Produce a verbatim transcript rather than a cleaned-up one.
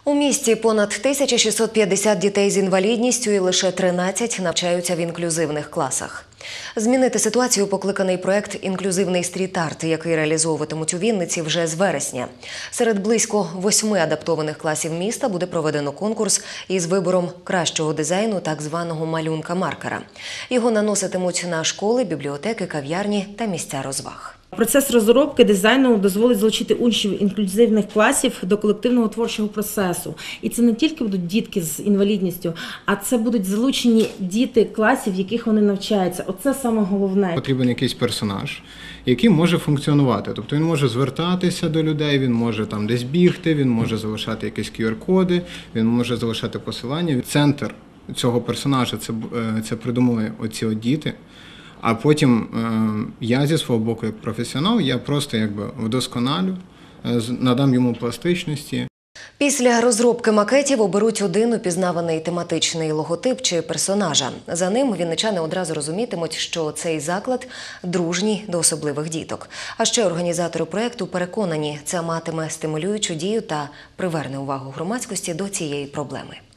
У місті понад тисяча шістсот п'ятдесят дітей з інвалідністю і лише тринадцять навчаються в інклюзивних класах. Змінити ситуацію покликаний проект «Інклюзивний стріт-арт», який реалізовуватимуть у Вінниці вже з вересня. Серед близько восьми адаптованих класів міста буде проведено конкурс із вибором кращого дизайну так званого малюнка-маркера. Його наноситимуть на школи, бібліотеки, кав'ярні та місця розваг. Процес розробки дизайну дозволить залучити учнів інклюзивних класів до колективного творчого процесу. І це не тільки будуть дітки з інвалідністю, а це будуть залучені діти класів, в яких вони навчаються. Оце саме головне. Потрібен якийсь персонаж, який може функціонувати. Тобто він може звертатися до людей, він може там десь бігти, він може залишати якісь кю ар-коди, він може залишати посилання. Центр цього персонажа це, це придумали оці от діти. А потім я зі свого боку, як професіонал, я просто якби вдосконалю, надам йому пластичності. Після розробки макетів оберуть один упізнаваний тематичний логотип чи персонажа. За ним вінничани одразу розумітимуть, що цей заклад дружній до особливих діток. А ще організатори проєкту переконані, це матиме стимулюючу дію та приверне увагу громадськості до цієї проблеми.